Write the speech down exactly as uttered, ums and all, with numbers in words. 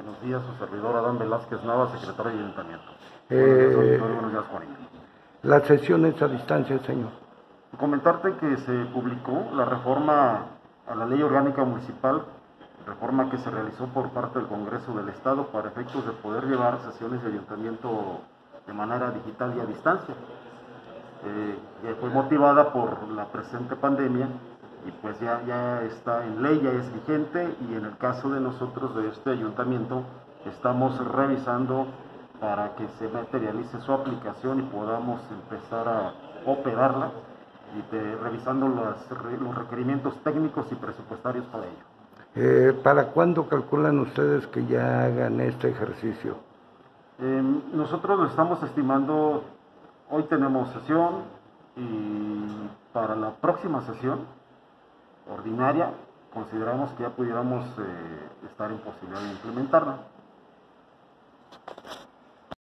Buenos días, su servidor Adán Velázquez Nava, secretario de Ayuntamiento. Eh, Buenos días, buenos días, Juanito. Las sesiones a distancia, señor. Comentarte que se publicó la reforma a la Ley Orgánica Municipal, reforma que se realizó por parte del Congreso del Estado para efectos de poder llevar sesiones de ayuntamiento de manera digital y a distancia. Eh, que fue motivada por la presente pandemia y pues ya, ya está en ley, ya es vigente, y en el caso de nosotros de este ayuntamiento estamos revisando para que se materialice su aplicación y podamos empezar a operarla y de, revisando las, los requerimientos técnicos y presupuestarios para ello. Eh, ¿Para cuándo calculan ustedes que ya hagan este ejercicio? Eh, nosotros lo estamos estimando. Hoy tenemos sesión y para la próxima sesión ordinaria consideramos que ya pudiéramos eh, estar en posibilidad de implementarla.